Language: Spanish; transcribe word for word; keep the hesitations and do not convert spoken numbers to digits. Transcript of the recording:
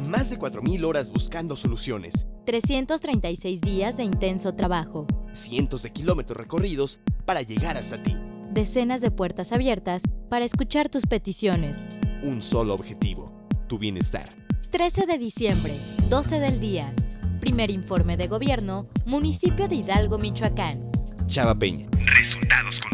Más de cuatro mil horas buscando soluciones. trescientos treinta y seis días de intenso trabajo. Cientos de kilómetros recorridos para llegar hasta ti. Decenas de puertas abiertas para escuchar tus peticiones. Un solo objetivo, tu bienestar. trece de diciembre, doce del día. Primer informe de gobierno, municipio de Hidalgo, Michoacán. Chava Peña. Resultados